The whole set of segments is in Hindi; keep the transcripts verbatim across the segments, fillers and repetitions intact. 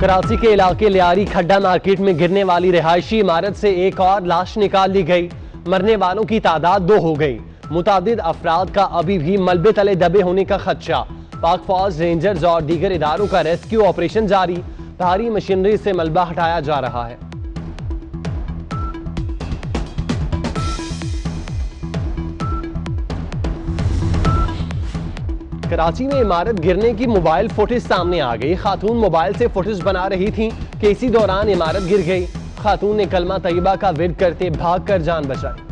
कराची के इलाके लियारी खड्डा मार्केट में गिरने वाली रिहायशी इमारत से एक और लाश निकाल ली गई। मरने वालों की तादाद दो हो गई। मुतादिद अफराद का अभी भी मलबे तले दबे होने का खदशा। पाक फौज, रेंजर्स और दीगर इदारों का रेस्क्यू ऑपरेशन जारी। भारी मशीनरी से मलबा हटाया जा रहा है। कराची में इमारत गिरने की मोबाइल फुटेज सामने आ गई। खातून मोबाइल से फुटेज बना रही थी कि इसी दौरान इमारत गिर गई। खातून ने कलमा तैयबा का विर्द करते भागकर जान बचाई।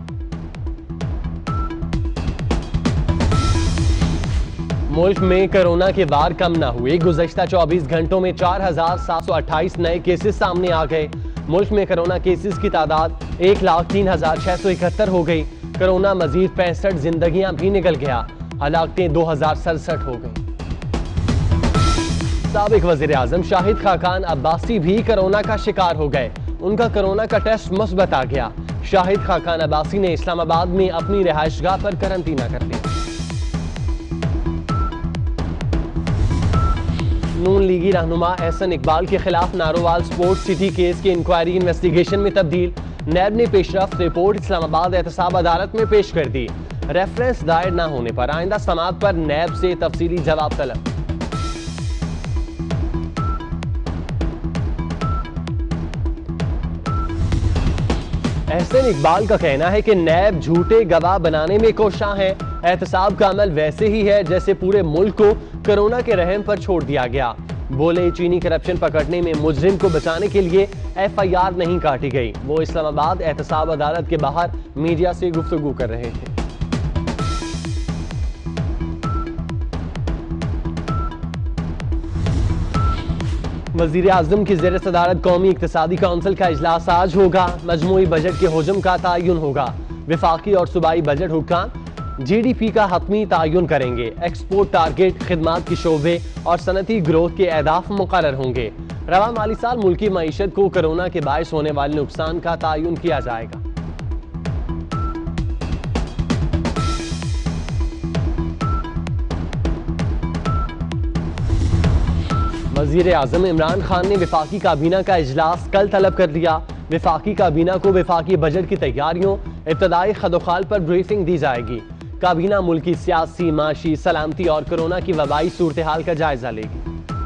मुल्क में कोरोना के वार कम न हुए। गुज़श्ता चौबीस घंटों में चार हजार सात सौ अट्ठाईस नए केसेस सामने आ गए। मुल्क में कोरोना केसेस की तादाद एक लाख तीन हजार छह सौ इकहत्तर हो गई। कोरोना मजीद पैंसठ जिंदगियां भी निकल गया। हलाकतें दो हजार सड़सठ हो गई। साबिक वजीर आजम शाहिद खाकान अब्बासी भी कोरोना का शिकार हो गए। उनका कोरोना का टेस्ट मुस्बत आ गया। शाहिद खाकान अब्बासी ने इस्लामाबाद में अपनी रिहायशगाह पर करंतना कर लिया। नून लीगी रहनुमा एहसन इकबाल के खिलाफ नारोवाल स्पोर्ट्स सिटी केस की इंक्वायरी इन्वेस्टिगेशन में तब्दील। नैब ने पेशरफ्त रिपोर्ट इस्लामाबाद एहतसाब अदालत में पेश कर दी। रेफरेंस दायर न होने पर आइंदा समाअत पर नैब से तफसीली जवाब तलब। एहसन इकबाल का कहना है कि नैब झूठे गवाह बनाने में कोशां है। एहतसाब का अमल वैसे ही है जैसे पूरे मुल्क को कोरोना के रहम पर छोड़ दिया गया। बोले चीनी करप्शन पकड़ने में मुजरिम को बचाने के लिए एफ आई आर नहीं काटी गई। वो इस्लामाबाद एहतसाब अदालत के बाहर मीडिया से गुफ्तगू कर रहे थे। वजीर आजम की ज़ेर सदारत कौमी इक्तिसादी काउंसिल का इजलास आज होगा। मजमूई बजट के हुजम का तयन होगा। विफाकी और सूबाई बजट हुक्काम जी डी पी का हतमी तयन करेंगे। एक्सपोर्ट टारगेट, खिदमात की शोबे और सनती ग्रोथ के अहदाफ मुकर्रर होंगे। रवा माली साल मुल्की मईशत को कोरोना के बायस होने वाले नुकसान का तयन किया जाएगा। वजीर आजम इमरान खान ने विफाकी काबीना का इजलास कल तलब कर लिया। विफाकी काबीना को विफाकी बजट की तैयारियों, इब्तदाई खदोखाल पर ब्रीफिंग दी जाएगी। काबीना मुल्क की सियासी, माशी, सलामती और कोरोना की वबाई सूरत हाल का जायजा लेगी।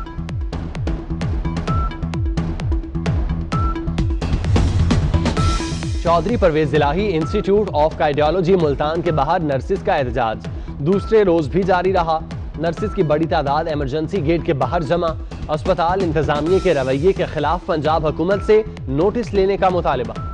Chaudhry Pervaiz Elahi institute of cardiology Multan के बाहर नर्सिस का एहतजाज दूसरे रोज भी जारी रहा। नर्सिस की बड़ी तादाद इमरजेंसी गेट के बाहर जमा। अस्पताल इंतजामिया के रवैये के खिलाफ पंजाब हुकूमत से नोटिस लेने का मुतालबा।